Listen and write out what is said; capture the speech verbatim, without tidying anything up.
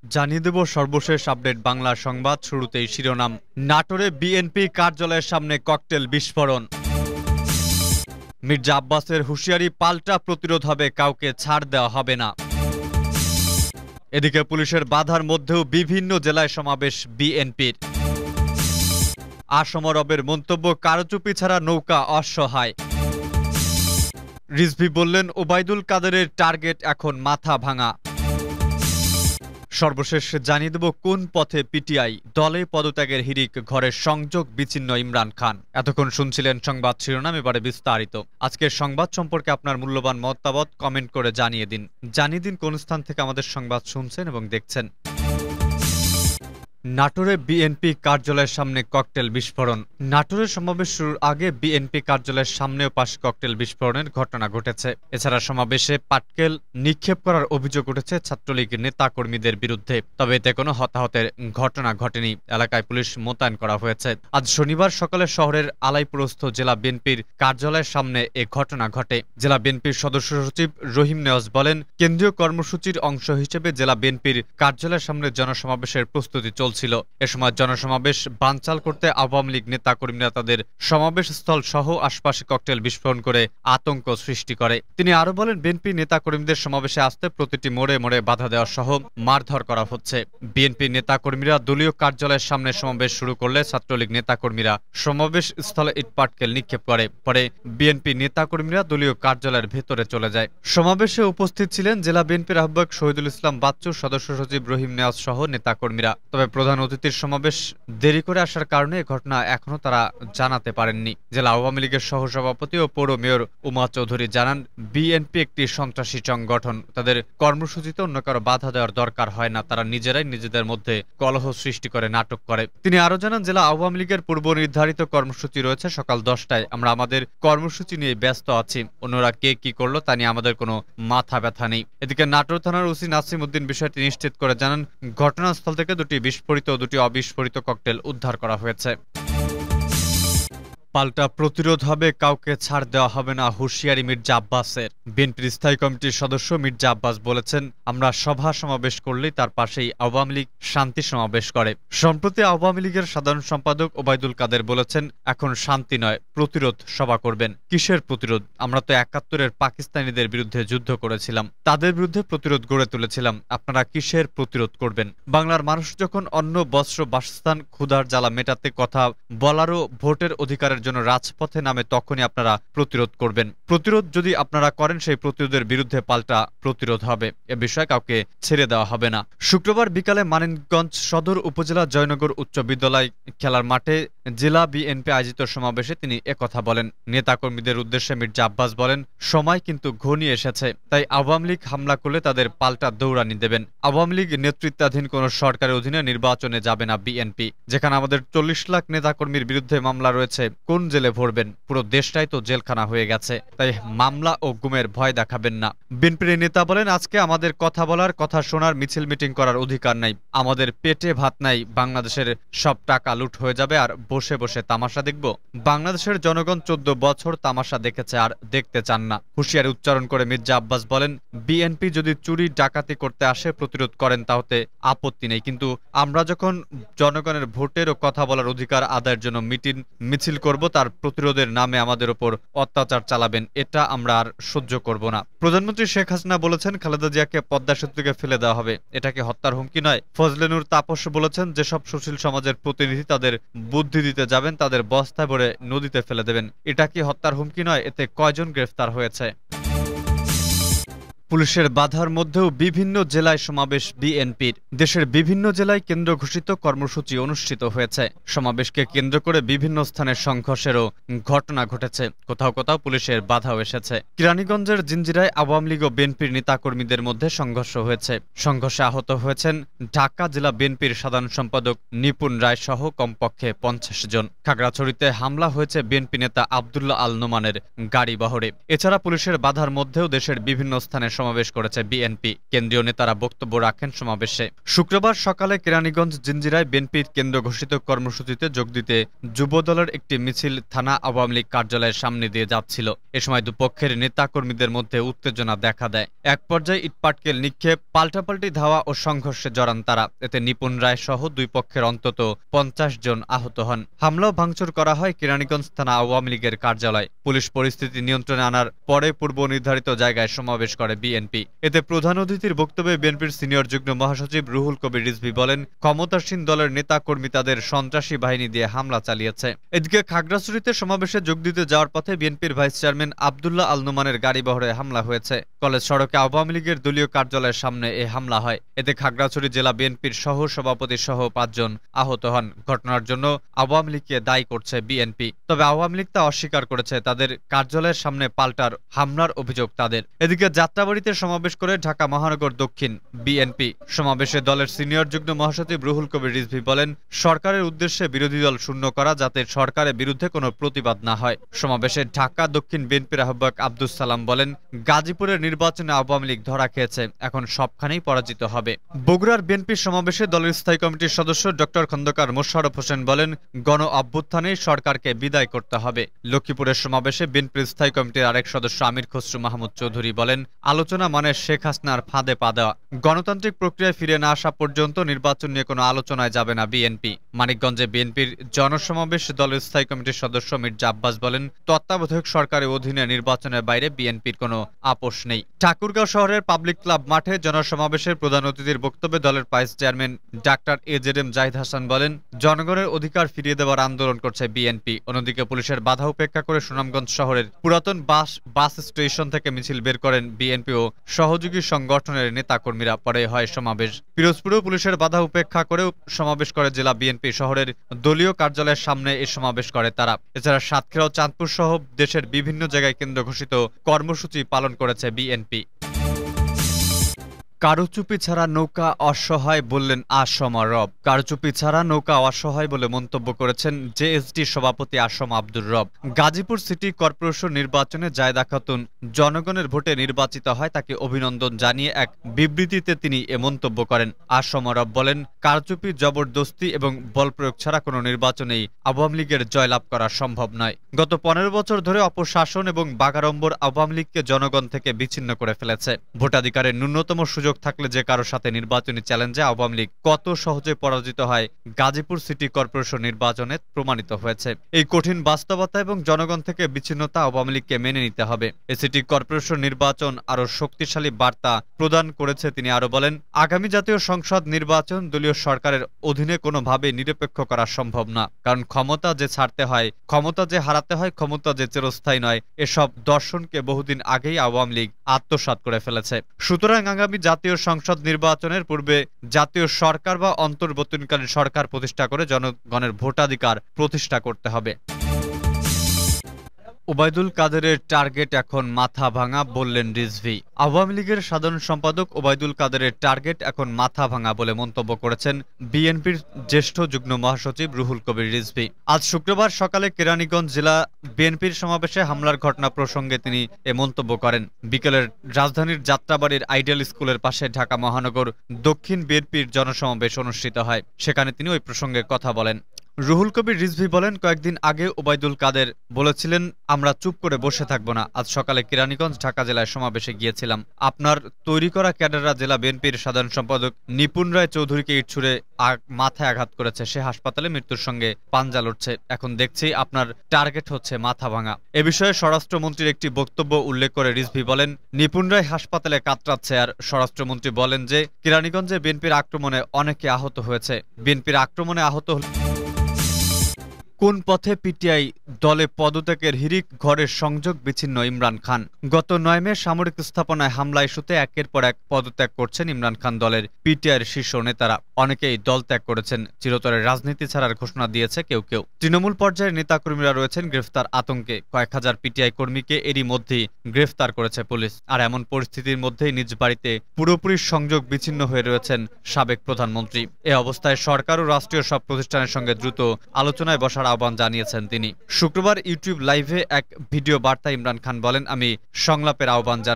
জানিয়ে দেব সর্বশেষ আপডেট বাংলা সংবাদ। শুরুতেই শিরোনাম। নাটোরে বিএনপি কার্যালয়ের সামনে ককটেল বিস্ফোরণ। মির্জা আব্বাসের হুঁশিয়ারি, পাল্টা প্রতিরোধ হবে, কাউকে ছাড় দেওয়া হবে না। এদিকে পুলিশের বাধার মধ্যেও বিভিন্ন জেলায় সমাবেশ বিএনপির। আসম রবের মন্তব্য, কারচুপি ছাড়া নৌকা অসহায়। রিজভী বললেন, ওবায়দুল কাদেরের টার্গেট এখন মাথা ভাঙা। সর্বশেষ জানিয়ে দেব কোন পথে পিটিআই, দলে পদত্যাগের হিড়িক, ঘরের সংযোগ বিচ্ছিন্ন ইমরান খান। এতক্ষণ শুনছিলেন সংবাদ শিরোনাম, এবারে বিস্তারিত। আজকের সংবাদ সম্পর্কে আপনার মূল্যবান মতামত কমেন্ট করে জানিয়ে দিন। জানিয়ে দিন কোন স্থান থেকে আমাদের সংবাদ শুনছেন এবং দেখছেন। নাটোরে বিএনপি কার্যালয়ের সামনে ককটেল বিস্ফোরণ। নাটোরের সমাবেশ শুরুর আগে বিএনপি কার্যালয়ের সামনেও পাশ ককটেল বিস্ফোরণের ঘটনা ঘটেছে। এছাড়া সমাবেশে পাটকেল নিক্ষেপ করার অভিযোগ উঠেছে ছাত্রলীগ নেতা কর্মীদের বিরুদ্ধে, তবে এতে কোনো হতাহতের ঘটনা ঘটেনি। এলাকায় পুলিশ মোতায়েন করা হয়েছে। আজ শনিবার সকালে শহরের আলাইপুরস্থ জেলা বিএনপির কার্যালয়ের সামনে এ ঘটনা ঘটে। জেলা বিএনপির সদস্য সচিব রহিম নেওয়াজ বলেন, কেন্দ্রীয় কর্মসূচির অংশ হিসেবে জেলা বিএনপির কার্যালয়ের সামনে জনসমাবেশের প্রস্তুতি চলছে। এ সময় জনসমাবেশ বানচাল করতে আওয়ামী লীগ নেতা কর্মীরা তাদের সমাবেশ স্থল সহ আশপাশে ককটেল বিস্ফোরণ করে আতঙ্ক সৃষ্টি করে। তিনি আরো বলেন, বিএনপি নেতা কর্মীদের সমাবেশে আসতে প্রতিটি মোড়ে মোড়ে বাধা দেওয়া সহ মারধর করা হচ্ছে। বিএনপি নেতা কর্মীরা দলীয় কার্যালয়ের সামনে সমাবেশ শুরু করলে ছাত্রলীগ নেতা কর্মীরা সমাবেশ স্থলে ইটপাটকেল নিক্ষেপ করে। পরে বিএনপি নেতা কর্মীরা দলীয় কার্যালয়ের ভেতরে চলে যায়। সমাবেশে উপস্থিত ছিলেন জেলা বিএনপির আহ্বায়ক শহীদুল ইসলাম বাচ্চু, সদস্য সচিব রহিম নেওয়াজ সহ নেতা কর্মীরা। তবে প্রধান অতিথির সমাবেশ দেরি করে আসার কারণে ঘটনা এখনো তারা জানাতে পারেননি। জেলা আওয়ামী লীগের সহসভাপতি ও পৌর মেয়র উমা চৌধুরী জানান, বিএনপি একটি সন্ত্রাসী সংগঠন, তাদের কর্মসূচিতে অন্য কারো বাধা দেওয়ার দরকার হয় না। তারা নিজেরাই নিজেদের মধ্যে কলহ সৃষ্টি করে, নাটক করে। তিনি আরো জানান, জেলা আওয়ামী লীগের পূর্ব নির্ধারিত কর্মসূচি রয়েছে সকাল দশটায়। আমরা আমাদের কর্মসূচি নিয়ে ব্যস্ত আছি। অন্যরা কে কি করলো তা নিয়ে আমাদের কোনো মাথা ব্যথা নেই। এদিকে নাটোর থানার ওসি নাসিম উদ্দিন বিষয়টি নিশ্চিত করে জানান, ঘটনাস্থল থেকে দুটি বিস্ফোরিত ও দুটি অবিস্ফোরিত ককটেল উদ্ধার করা হয়েছে। পাল্টা প্রতিরোধ হবে, কাউকে ছাড় দেওয়া হবে না, হুঁশিয়ারি মির্জা আব্বাসের। বিএনপির স্থায়ী কমিটির সদস্য মির্জা আব্বাস বলেছেন, আমরা সভা সমাবেশ করলেই তার পাশেই আওয়ামী লীগ শান্তি সমাবেশ করে। সম্প্রতি আওয়ামী লীগের সাধারণ সম্পাদক ওবায়দুল কাদের বলেছেন, এখন শান্তি নয়, প্রতিরোধ সভা করবেন। কিসের প্রতিরোধ? আমরা তো একাত্তরের পাকিস্তানিদের বিরুদ্ধে যুদ্ধ করেছিলাম, তাদের বিরুদ্ধে প্রতিরোধ গড়ে তুলেছিলাম। আপনারা কিসের প্রতিরোধ করবেন? বাংলার মানুষ যখন অন্ন, বস্ত্র, বাসস্থান, ক্ষুধার জ্বালা মেটাতে কথা বলারও ভোটের অধিকারের জন্য রাজপথে নামে, তখনই আপনারা প্রতিরোধ করবেন। প্রতিরোধ যদি আপনারা করেন, সেই প্রতিরোধের বিরুদ্ধে পাল্টা প্রতিরোধ হবে। এ বিষয়ে কাউকে ছেড়ে দেওয়া হবে না। শুক্রবার বিকালে মানিকগঞ্জ সদর উপজেলা জয়নগর উচ্চ বিদ্যালয় খেলার মাঠে জেলা বিএনপি আয়োজিত সমাবেশে তিনি একথা বলেন। নেতাকর্মীদের উদ্দেশ্যে মির্জা আব্বাস বলেন, সময় কিন্তু ঘনিয়ে এসেছে, তাই আওয়ামী লীগ হামলা করলে তাদের পাল্টা দৌড়ানি দেবেন। আওয়ামী লীগ নেতৃত্বাধীন কোন সরকারের অধীনে নির্বাচনে যাবে না বিএনপি। যেখানে আমাদের চল্লিশ লাখ নেতাকর্মীর বিরুদ্ধে মামলা রয়েছে, কোন জেলে ভরবেন? পুরো দেশটাই তো জেলখানা হয়ে গেছে, তাই মামলা ও গুমের ভয় দেখাবেন না। বিএনপির নেতা বলেন, আজকে আমাদের কথা বলার, কথা শোনার, মিছিল মিটিং করার অধিকার নাই। আমাদের পেটে ভাত নাই। বাংলাদেশের সব টাকা লুট হয়ে যাবে আর বসে বসে তামাশা দেখব? বাংলাদেশের জনগণ চোদ্দ বছর তামাশা দেখেছে, আর দেখতে চান না। হুঁশিয়ারি উচ্চারণ করে মির্জা আব্বাস বলেন, বিএনপি যদি চুরি ডাকাতি করতে আসে, প্রতিরোধ করেন, তাহলে আপত্তি নেই, কিন্তু আমরা যখন জনগণের ভোটের ও কথা বলার অধিকার আদায়ের জন্য মিটিং মিছিল করব, তার প্রতিরোধের নামে আমাদের উপর অত্যাচার চালাবেন, এটা আমরা আর সহ্য করব না। প্রধানমন্ত্রী শেখ হাসিনা বলেছেন, খালেদা জিয়াকে পদ্মা সেতু থেকে ফেলে দেওয়া হবে। এটা কি হত্যার হুমকি নয়? ফজলে নূর তাপস বলেছেন, যেসব সুশীল সমাজের প্রতিনিধি তাদের বুদ্ধি দিতে যাবেন, তাদের বস্তায় ভরে নদীতে ফেলে দেবেন। এটা কি হত্যার হুমকি নয়? এতে কয়জন গ্রেফতার হয়েছে? পুলিশের বাধার মধ্যেও বিভিন্ন জেলায় সমাবেশ বিএনপির। দেশের বিভিন্ন জেলায় কেন্দ্র ঘোষিত কর্মসূচি অনুষ্ঠিত হয়েছে। সমাবেশকে কেন্দ্র করে বিভিন্ন স্থানে সংঘর্ষেরও ঘটনা ঘটেছে। কোথাও কোথাও পুলিশের বাধাও এসেছে। কেরানীগঞ্জের জিঞ্জিরায় আওয়ামী লীগ ও বিএনপির নেতাকর্মীদের মধ্যে সংঘর্ষ হয়েছে। সংঘর্ষে আহত হয়েছেন ঢাকা জেলা বিএনপির সাধারণ সম্পাদক নিপুণ রায় সহ কমপক্ষে পঞ্চাশ জন। খাগড়াছড়িতে হামলা হয়েছে বিএনপি নেতা আব্দুল্লাহ আল নোমানের গাড়ি বহরে। এছাড়া পুলিশের বাধার মধ্যেও দেশের বিভিন্ন স্থানে সমাবেশ করেছে বিএনপি। কেন্দ্রীয় নেতারা বক্তব্য রাখেন সমাবেশে। শুক্রবার সকালে কেরানীগঞ্জ জিঞ্জিরায় বিএনপির কেন্দ্র ঘোষিত কর্মসূচিতে যোগ দিতে যুবদলের একটি মিছিল থানা আওয়ামী লীগ কার্যালয়ের সামনে দিয়ে যাচ্ছিল। এ সময় দুপক্ষের নেতাকর্মীদের মধ্যে উত্তেজনা দেখা দেয়। এক পর্যায়ে ইটপাটকেল নিক্ষেপ, পাল্টাপাল্টি ধাওয়া ও সংঘর্ষে জড়ান তারা। এতে নিপুণ রায় সহ দুই পক্ষের অন্তত পঞ্চাশ জন আহত হন। হামলা ও ভাঙচুর করা হয় কেরানীগঞ্জ থানা আওয়ামী লীগের কার্যালয়। পুলিশ পরিস্থিতি নিয়ন্ত্রণে আনার পরে পূর্ব নির্ধারিত জায়গায় সমাবেশ করে বিএনপি। এতে প্রধান অতিথির বক্তব্যে বিএনপির সিনিয়র যুগ্ম মহাসচিব রুহুল কবির রিজভী বলেন, ক্ষমতাসীন দলের নেতা কর্মী তাদের সন্ত্রাসী বাহিনী দিয়ে হামলা চালিয়েছে। এদিকে খাগড়াছড়িতে সমাবেশে যোগ দিতে যাওয়ার পথে বিএনপির ভাইস চেয়ারম্যান আব্দুল্লাহ আল নোমানের গাড়ি বহরে হামলা হয়েছে। কলেজ সড়কে আওয়ামী লীগের দলীয় কার্যালয়ের সামনে এ হামলা হয়। এতে খাগড়াছড়ি জেলা বিএনপির সহ সভাপতি সহ পাঁচজন আহত হন। ঘটনার জন্য আওয়ামী লীগকে দায়ী করছে বিএনপি। তবে আওয়ামী লীগ তা অস্বীকার করেছে। তাদের কার্যালয়ের সামনে পাল্টার হামলার অভিযোগ তাদের। এদিকে যাত্রাবাড়িতে সমাবেশ করে ঢাকা মহানগর দক্ষিণ বিএনপি। সমাবেশে দলের সিনিয়র যুগ্ম মহাসচিব রুহুল কবির রিজভী বলেন, সরকারের উদ্দেশ্যে বিরোধী দল শূন্য করা যাতে সরকারের বিরুদ্ধে কোনো প্রতিবাদ না হয়। সমাবেশে ঢাকা দক্ষিণ বিএনপির আহ্বায়ক আব্দুস সালাম বলেন, গাজীপুরের নির্বাচনে আওয়ামী লীগ ধরা খেয়েছে, এখন সবখানেই পরাজিত হবে। বগুড়ার বিএনপির সমাবেশে দলের স্থায়ী কমিটির সদস্য ডক্টর খন্দকার মোশাররফ হোসেন বলেন, গণ অভ্যুত্থানেই সরকারকে বিদায় করতে হবে। লক্ষ্মীপুরের সমাবেশে বিএনপির স্থায়ী কমিটির আরেক সদস্য আমির খসরু মাহমুদ চৌধুরী বলেন, আলোচনা মানে শেখ হাসিনার ফাঁদে পা দেওয়া। গণতান্ত্রিক প্রক্রিয়ায় ফিরে না আসা পর্যন্ত নির্বাচন নিয়ে কোনো আলোচনায় যাবে না বিএনপি। মানিকগঞ্জে বিএনপির জনসমাবেশ দলের স্থায়ী কমিটির সদস্য মির্জা আব্বাস বলেন, তত্ত্বাবধায়ক সরকারের অধীনে নির্বাচনের বাইরে বিএনপির কোনো আপোষ নেই। ঠাকুরগাঁও শহরের পাবলিক ক্লাব মাঠে জনসমাবেশের প্রধান অতিথির বক্তব্যে দলের vice chairman doctor A Z M Zahid Hasan বলেন, জনগণের অধিকার ফিরিয়ে দেওয়ার আন্দোলন করছে বিএনপি। অন্যদিকে পুলিশের বাধা উপেক্ষা করে সুনামগঞ্জ শহরের পুরাতন বাস বাস স্টেশন থেকে মিছিল বের করেন বিএনপি ও সহযোগী সংগঠনের নেতাকর্মীরা। পরে হয় সমাবেশ। পিরোজপুরেও পুলিশের বাধা উপেক্ষা করেও সমাবেশ করে জেলা বিএনপি। শহরের দলীয় কার্যালয়ের সামনে এ সমাবেশ করে তারা। এছাড়া সাতক্ষীরা ও চাঁদপুর সহ দেশের বিভিন্ন জায়গায় কেন্দ্র ঘোষিত কর্মসূচি পালন করেছে বিএনপি। কারুচুপি ছাড়া নৌকা অসহায় বললেন আসম রব। কারুচুপি ছাড়া নৌকা অসহায় বলে মন্তব্য করেছেন জেএসডি সভাপতি আসম আব্দুর রব। গাজীপুর সিটি কর্পোরেশন নির্বাচনে জায়দা খাতুন জনগণের ভোটে নির্বাচিত হয়, তাকে অভিনন্দন জানিয়ে এক বিবৃতিতে তিনি এ মন্তব্য করেন। আসম রব বলেন, কারচুপি, জবরদস্তি এবং বল প্রয়োগ ছাড়া কোনো নির্বাচনেই আওয়ামী লীগের জয়লাভ করা সম্ভব নয়। গত পনেরো বছর ধরে অপশাসন এবং বাগাড়ম্বর আওয়ামী লীগকে জনগণ থেকে বিচ্ছিন্ন করে ফেলেছে। ভোটাধিকারের ন্যূনতম সুযোগ থাকলে যে কারো সাথে নির্বাচনী চ্যালেঞ্জে আওয়ামী লীগ কত সহজে পরাজিত হয় গাজীপুর সিটি কর্পোরেশন নির্বাচনে প্রমাণিত হয়েছে। এই কঠিন বাস্তবতা এবং জনগণ থেকে বিচ্ছিন্নতা আওয়ামী লীগকে মেনে নিতে হবে। এই সিটি কর্পোরেশন নির্বাচন আরো শক্তিশালী বার্তা প্রদান করেছে। তিনি আরো বলেন, আগামী জাতীয় সংসদ নির্বাচন দলীয় সরকারের অধীনে কোনোভাবে নিরপেক্ষ করা সম্ভব না। কারণ ক্ষমতা যে ছাড়তে হয়, ক্ষমতা যে হারাতে হয়, ক্ষমতা যে চিরস্থায়ী নয়, এসব দর্শনকে বহুদিন আগেই আওয়ামী লীগ আত্মসাৎ করে ফেলেছে। সুতরাং আগামী জাতীয় সংসদ নির্বাচনের পূর্বে জাতীয় সরকার বা অন্তর্বর্তীকালীন সরকার প্রতিষ্ঠা করে জনগণের ভোটাধিকার প্রতিষ্ঠা করতে হবে। ওবায়দুল কাদেরের টার্গেট এখন মাথা ভাঙা বললেন রিজভী। আওয়ামী লীগের সাধারণ সম্পাদক ওবায়দুল কাদেরের টার্গেট এখন মাথা ভাঙা বলে মন্তব্য করেছেন বিএনপির জ্যেষ্ঠ যুগ্ম মহাসচিব রুহুল কবির রিজভী। আজ শুক্রবার সকালে কেরানীগঞ্জ জেলা বিএনপির সমাবেশে হামলার ঘটনা প্রসঙ্গে তিনি এ মন্তব্য করেন। বিকেলের রাজধানীর যাত্রাবাড়ির আইডিয়াল স্কুলের পাশে ঢাকা মহানগর দক্ষিণ বিএনপির জনসমাবেশ অনুষ্ঠিত হয়। সেখানে তিনি ওই প্রসঙ্গে কথা বলেন। রুহুল কবির রিজভী বলেন, কয়েকদিন আগে ওবায়দুল কাদের বলেছিলেন আমরা চুপ করে বসে থাকবো না। আজ সকালে কেরানীগঞ্জ ঢাকা জেলায় সমাবেশে গিয়েছিলাম। আপনার তৈরি করা ক্যাডাররা জেলা বিএনপির সাধারণ সম্পাদক নিপুণ রায় চৌধুরীকে ইট ছুড়ে মাথায় আঘাত করেছে। সে হাসপাতালে মৃত্যুর সঙ্গে পাঞ্জা লড়ছে। এখন দেখছি আপনার টার্গেট হচ্ছে মাথা ভাঙা। এ বিষয়ে স্বরাষ্ট্রমন্ত্রীর একটি বক্তব্য উল্লেখ করে রিজভী বলেন, নিপুণ রায় হাসপাতালে কাতরাচ্ছে। আর স্বরাষ্ট্রমন্ত্রী বলেন যে কেরানীগঞ্জে বিএনপির আক্রমণে অনেকে আহত হয়েছে। বিএনপির আক্রমণে আহত কোন পথে পিটিআই দলে পদত্যাগের হিড়িক, ঘরের সংযোগ বিচ্ছিন্ন ইমরান খান। গত নয় মে সামরিক স্থাপনায় হামলা ইস্যুতে একের পর এক পদত্যাগ করছেন ইমরান খান দলের পিটিআইয়ের শীর্ষ নেতারা। অনেকেই দল ত্যাগ করেছেন। চিরতরের রাজনীতি ছাড়ার ঘোষণা দিয়েছে কেউ কেউ। তৃণমূল পর্যায়ের নেতাকর্মীরা রয়েছেন গ্রেফতার আতঙ্কে। কয়েক হাজার পিটিআই কর্মীকে এরই মধ্যেই গ্রেফতার করেছে পুলিশ। আর এমন পরিস্থিতির মধ্যেই নিজ বাড়িতে পুরোপুরি সংযোগ বিচ্ছিন্ন হয়ে রয়েছেন সাবেক প্রধানমন্ত্রী। এ অবস্থায় সরকার ও রাষ্ট্রীয় সব প্রতিষ্ঠানের সঙ্গে দ্রুত আলোচনায় বসার আহ্বান জানিয়েছেন তিনি। শুক্রবার ইউটিউব লাইভে এক ভিডিও বার্তায় ইমরান খান বলেন, আমি সংলাপের আহ্বান